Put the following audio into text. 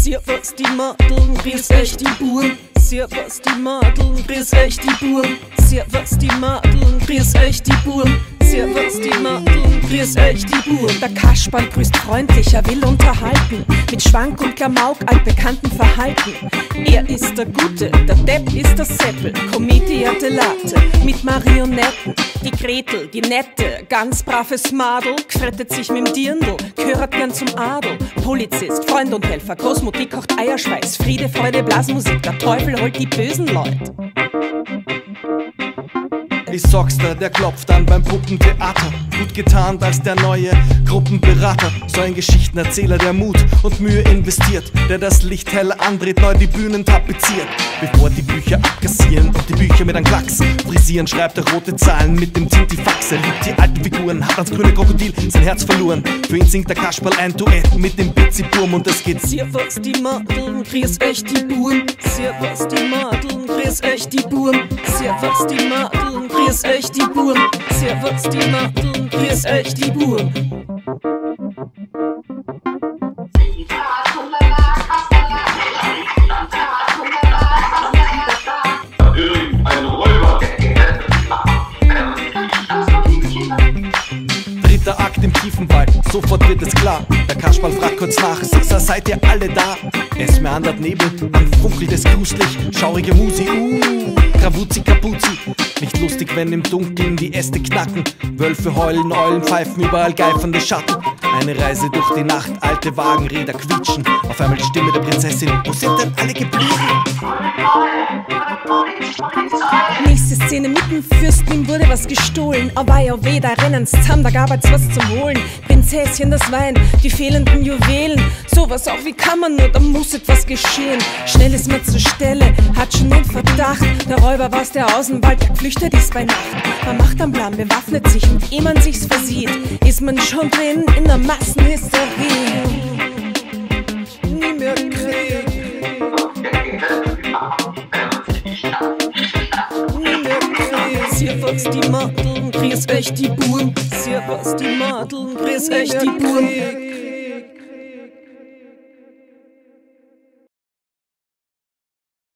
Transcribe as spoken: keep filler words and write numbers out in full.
Servus die Madeln, grüß euch die Buren. Servus die Madeln, grüß euch die Buren. Servus die Madeln, grüß euch die Buren. Servus die Madeln, grüß euch die Buren. Der Kasperl grüßt freundlich, er will unterhalten. Mit Schwank und Klamauk, altbekannten Verhalten. Er ist der Gute, der Depp ist der Seppel. Commedia dell'arte mit Marionetten. Die Gretel, die Nette, ganz braves Madel, gefrettet sich mit'm Dirndl, gehört gern zum Adel. Polizist, Freund und Helfer, Großmutti kocht Eierschweiß, Friede, Freude, Blasmusik, der Teufel holt die bösen Leute. Ich sag's dir, der klopft an beim Puppentheater. Gut getarnt als der neue Gruppenberater. So ein Geschichtenerzähler, der Mut und Mühe investiert, der das Licht heller andreht, neu die Bühnen tapeziert. Bevor die Bücher abkassieren und die Bücher mit einem Klacks frisieren, schreibt er rote Zahlen mit dem Tintifax. Er liebt die alten Figuren, hat ans grüne Krokodil sein Herz verloren. Für ihn singt der Kasperl ein Duett mit dem Bitzi-Burm und es geht: Servus die Madeln, grüß euch die Buren. Servus die Madeln, grüß euch die Buren. Servus die Madeln, grüß euch die Buren. Servus die Madeln, grüß euch die Buren. Ein Räuber. Dritter Akt im Tiefenwald, sofort wird es klar. Der Kasperl fragt kurz nach, Sechser, seid ihr alle da? Es meandert Nebel, an funkelt es gruselig, schaurige Musi, uh, Krawuzi, Kapuzi. Nicht lustig, wenn im Dunkeln die Äste knacken. Wölfe heulen, Eulen pfeifen, überall geifernde Schatten. Eine Reise durch die Nacht, alte Wagenräder quietschen. Auf einmal die Stimme der Prinzessin: Wo sind denn alle geblieben? Nächste Szene mit dem Fürsten, ihm wurde was gestohlen. Aber ja weh, da rennen's zusammen, da gab es was zum Holen. Prinzesschen, das Wein, die fehlenden Juwelen. Sowas auch, wie kann man nur, da muss etwas geschehen. Schnell ist man zur Stelle, hat schon den Verdacht. Der Räuber war's, der aus dem Wald geflüchtet ist bei Nacht. Man macht einen Plan, bewaffnet sich und ehe man sich's versieht, ist man schon drin in der Massenhysterie. Nie mehr Krieg. Nie mehr Krieg. Servus die Madeln, grüß euch die Buren. Servus die Madeln, grüß euch die Buren.